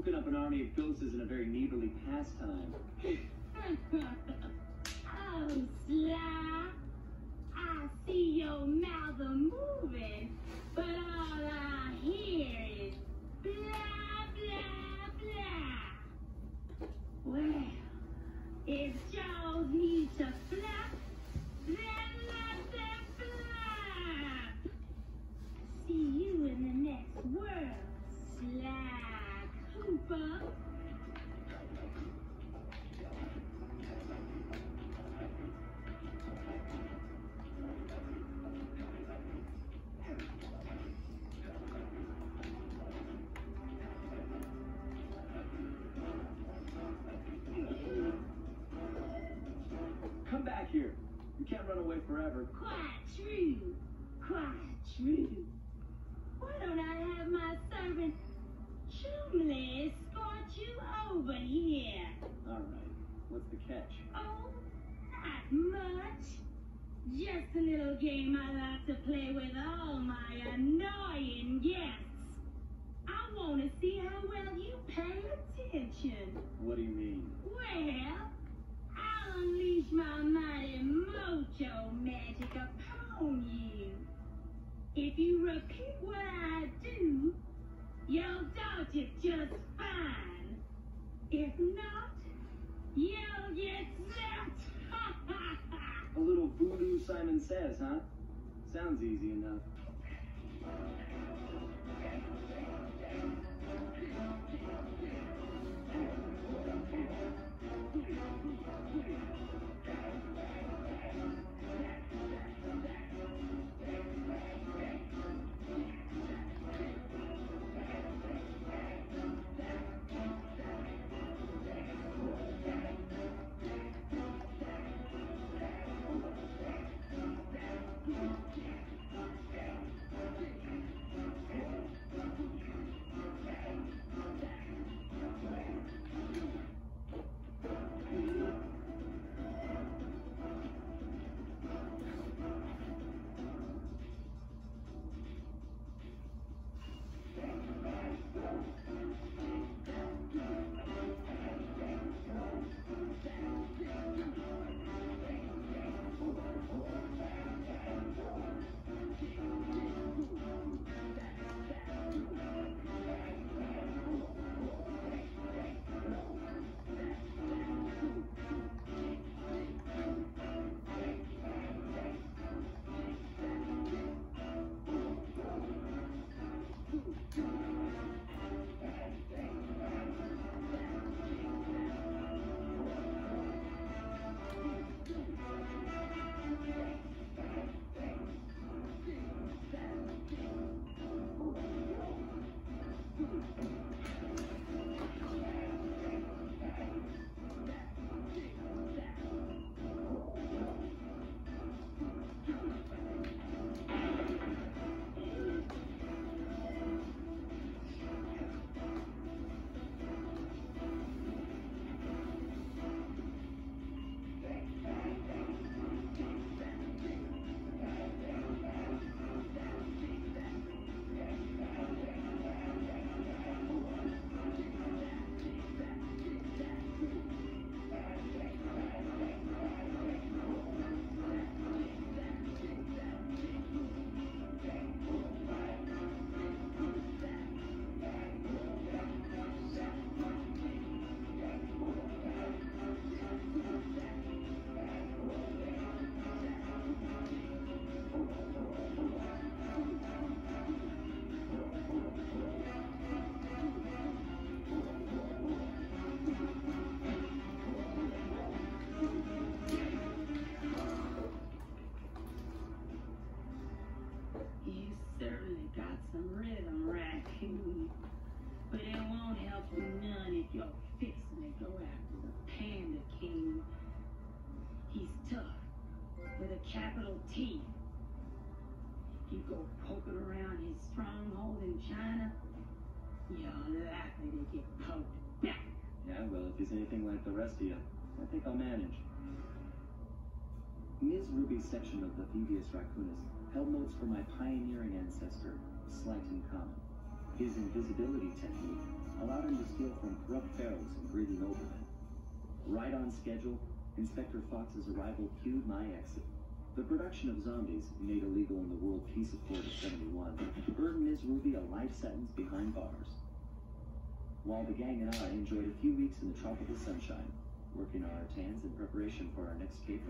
spooking up an army of ghosts isn't a very neighborly pastime. Oh, Sly, I see your mouth moving, but all I hear is blah, blah, blah. Well, if Jaws needs to flap, then let them flap. See you in the next world, Sly Cooper. Come back here. You can't run away forever. Quite true. Quite true. Why don't I have my servant Chumley escort you over here? All right. What's the catch? Oh, not much. Just a little game I like to play with all my annoying guests. I want to see how well you pay attention. What do you mean? Well, I'll unleash my mighty mojo magic upon you. If you repeat what I do, you'll dodge it just fine. If not, you'll get zapped. A little voodoo, Simon Says, huh? Sounds easy enough. But it won't help you none if you're fixing to go after the Panda King. He's tough, with a capital T. You go poking around his stronghold in China, you're likely to get poked back. Yeah, well, if he's anything like the rest of you, I think I'll manage. Ms. Ruby's section of the Thievius Raccoonus held notes for my pioneering ancestor, Sly Cooper. His invisibility technique allowed him to steal from corrupt pharaohs and greedy noblemen. Right on schedule, Inspector Fox's arrival cued my exit. The production of zombies, made illegal in the World Peace Accord of '71, earned Ms. Ruby a life sentence behind bars. While the gang and I enjoyed a few weeks in the tropical sunshine, working on our tans in preparation for our next caper.